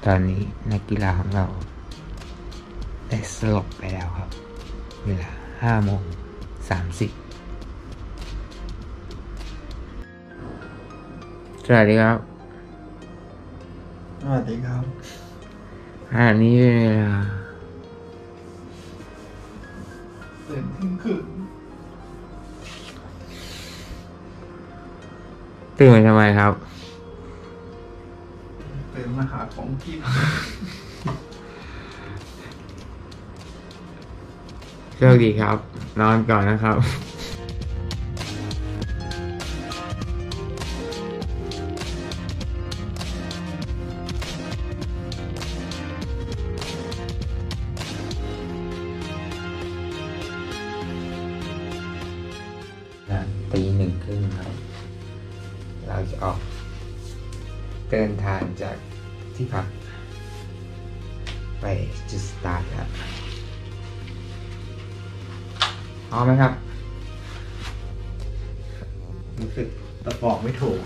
ตอนนี้นักกีฬาของเราได้สลบไปแล้วครับเวลา5:30สวัสดีครับสวัสดีครับอันนี้เป็นเวลาตื่นเที่ยงคืนตื่นมาทำไมครับตื่นมาหาของกินโชคดีครับนอนก่อนนะครับ1:30ครับเราจะออกเดินทางจากที่พักไปจุดสตาร์ทครับพร้อมไหมครับรู้สึกตะบอกไม่ถูก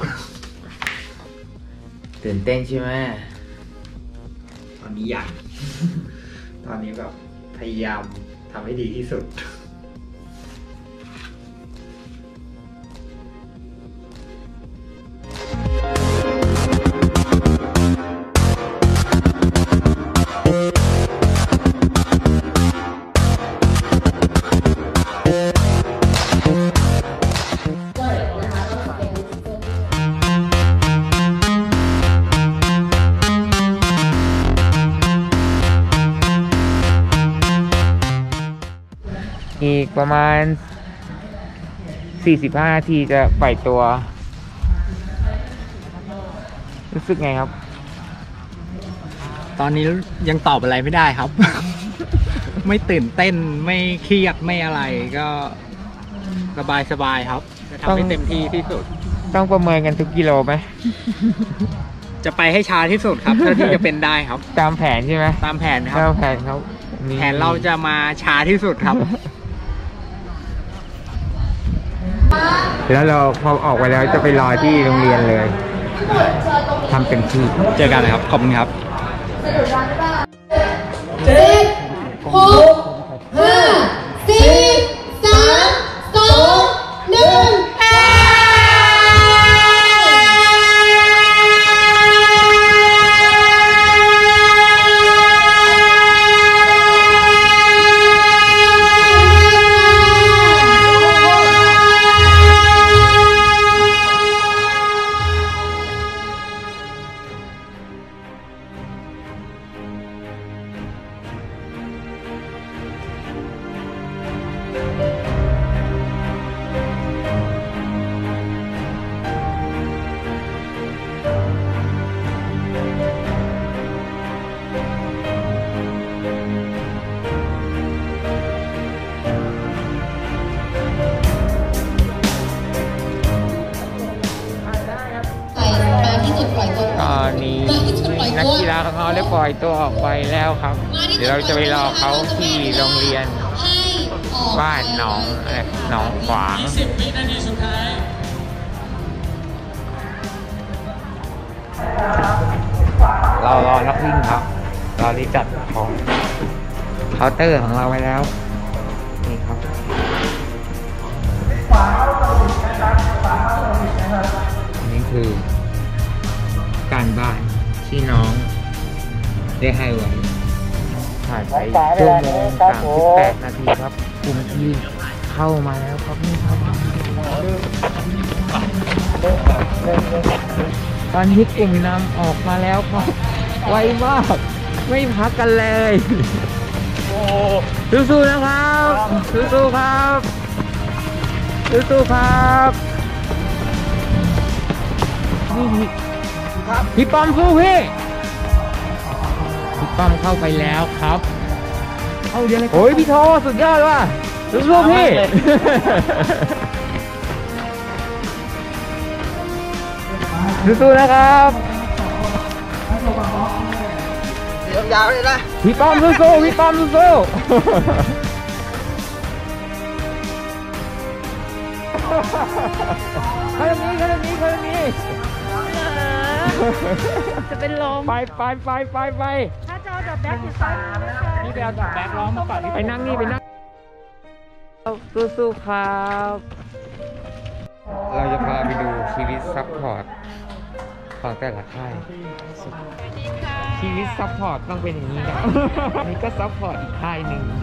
ตื่นเต้นใช่ไหมตอนนี้อยากตอนนี้แบบพยายามทำให้ดีที่สุดอีกประมาณ45 นาทีจะปล่อยตัวรู้สึกไงครับตอนนี้ยังตอบอะไรไม่ได้ครับ ไม่ตื่นเต้นไม่เครียดไม่อะไรก็สบายครับจะทำให้เต็มที่ที่สุดต้องประเมินกันทุกกิโลไหมจะไปให้ช้าที่สุดครับเท่าที่จะเป็นได้ครับตามแผนใช่ไหมตามแผนครับตามแผนครับแผนเราจะมาช้าที่สุดครับแล้วเราพอออกไปแล้วจะไปรอที่โรงเรียนเลยทำเต็มที่เจอกันนะครับขอบคุณครับ 7 6 5 4 3 2 1 ตอนนี้นักกีฬาของเขาได้ปล่อยตัวออกไปแล้วครับเดี๋ยวเราจะไปรอเขาที่โรงเรียนบ้านหนองขวางเรารอนักวิ่งครับเราได้จัดของเคาน์เตอร์ของเราไว้แล้วนี่ครับนี่คือการบ้านที่น้องได้ให้ไว้ผ่านไป1:38 นาทีครับกลุ่มที่เข้ามาแล้วครับนี่ครับตอนนี้กลุ่มนำออกมาแล้วครับไวมากไม่พักกันเลยสู้ๆนะครับสู้ๆครับสู้ๆครับนี่พี่ป้อมสู้พี่ป้อมเข้าไปแล้วครับโอ้ยพี่โทสุดยอดว่ะสู้ๆพี่สู้ๆนะครับยาวเลยนะพี่ป้อมสู้ๆพี่ป้อมสู้ๆคนนี้จะเป็นลมไปถ้าจะเอาดับแบ็คอยู่ซ้ายมือนะคะนี่ไปเอาแบ็คล้อมมาก่อนที่ไปนั่งนี่ไปนั่งสู้ๆครับ เราจะพาไปดูชีวิตซัพพอร์ตของแต่ละค่ายชีวิตซัพพอร์ตต้องเป็นอย่างนี้ครับ นี่ก็ซัพพอร์ตอีกค่ายหนึ่ง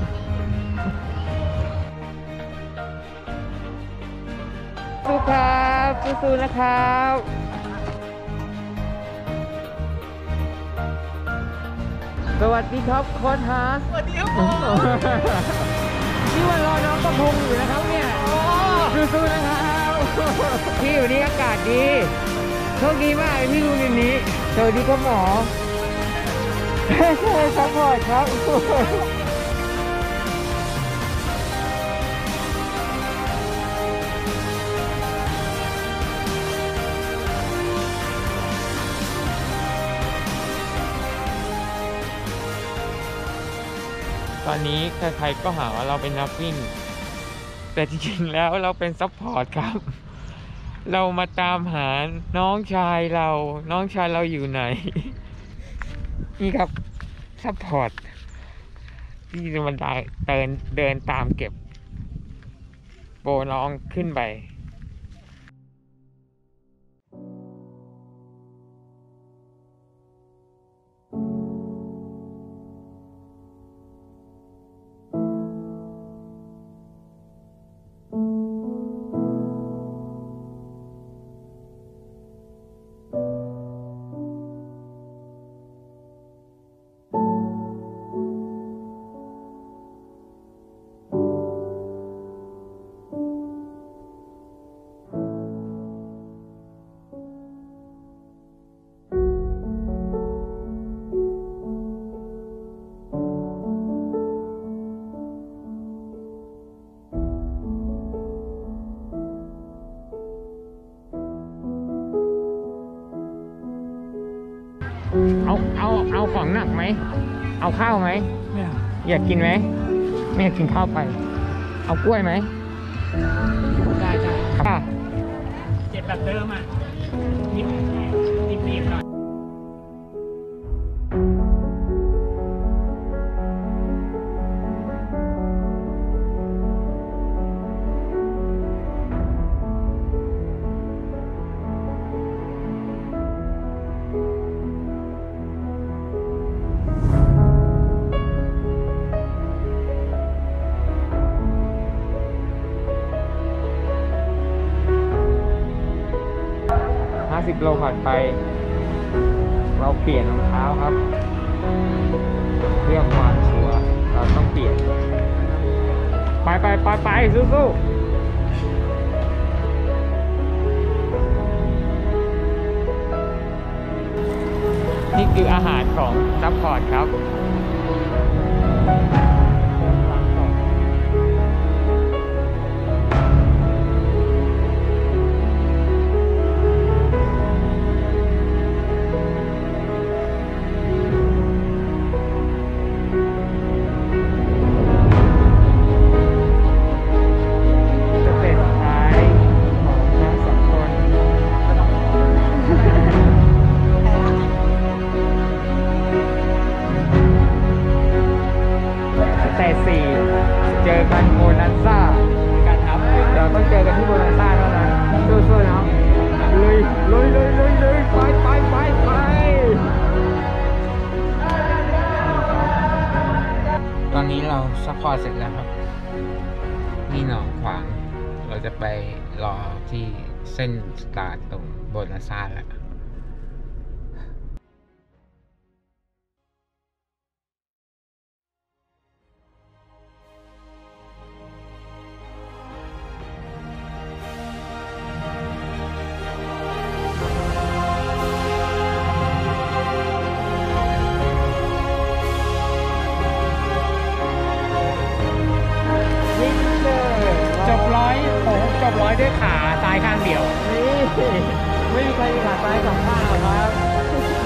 สู้ครับสู้ๆนะครับ สวัสดีครับโค้ชฮาร์สสวัสดีครับผมพี่วันรอน้องกระพงอยู่นะครับเนี่ยสู้ๆนะครับพี่อยู่นี่อากาศดีโชคดีมากเลยพี่ดูในนี้สวัสดีครับหมอซัพพอร์ตครับตอนนี้ใครๆก็หาว่าเราเป็นนักวิ่งแต่จริงๆแล้วเราเป็นซัพพอร์ตครับเรามาตามหาน้องชายเราอยู่ไหนนี่ครับซัพพอร์ตที่จะมาเดินตามเก็บโบน้องขึ้นไปเอาของหนักไหมเอาข้าวไหมไม่เอาอยากกินไหมไม่อยากกินข้าวไปเอากล้วยไหมได้ค่ะเจ็บแบบเดิมอ่ะนิดหน่อย 50 โลผ่านไป เราเปลี่ยนรองเท้าครับเรื่องความชัวร์เราต้องเปลี่ยนไปสู้ๆนี่คืออาหารของซัพพอร์ตครับเจอกันโบนัสซ่ากันครับเราต้องเจอกันที่โบนัสซ่าเท่านั้นสู้ๆนะเลยไปตอนนี้เราซัพพอร์ตเสร็จแล้วครับนี่หนองขวางเราจะไปรอที่เส้นสตาร์ทตรงโบนัสซ่าแล้วจบร้อยด้วยขาซ้ายข้างเดียวนี่ไม่มีใครมีขาซ้ายสองข้างหรอกครับ